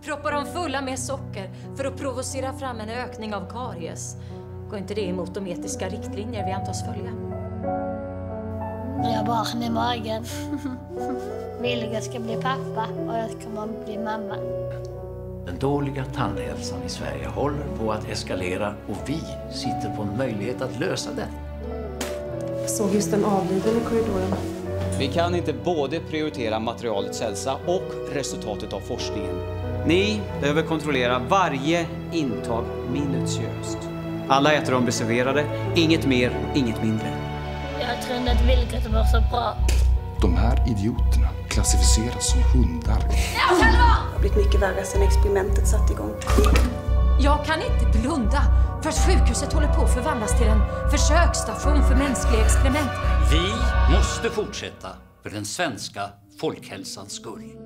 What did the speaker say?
proppar dem fulla med socker för att provocera fram en ökning av karies. Går inte det emot de etiska riktlinjer vi antas följa? Jag har barn i magen. Vilga ska bli pappa och jag kommer bli mamma. Den dåliga tandhälsan i Sverige håller på att eskalera och vi sitter på en möjlighet att lösa den. Jag såg just en avliden i korridoren. Vi kan inte både prioritera materialets hälsa och resultatet av forskningen. Ni behöver kontrollera varje intag minutiöst. Alla äter de reserverade, inget mer, inget mindre. Jag trodde att vilket var så bra. De här idioterna klassificeras som hundar. Det har blivit mycket värre sedan experimentet satt igång. Jag kan inte blunda för att sjukhuset håller på att förvandlas till en försöksstation för mänskliga experiment. Vi måste fortsätta för den svenska folkhälsans skull.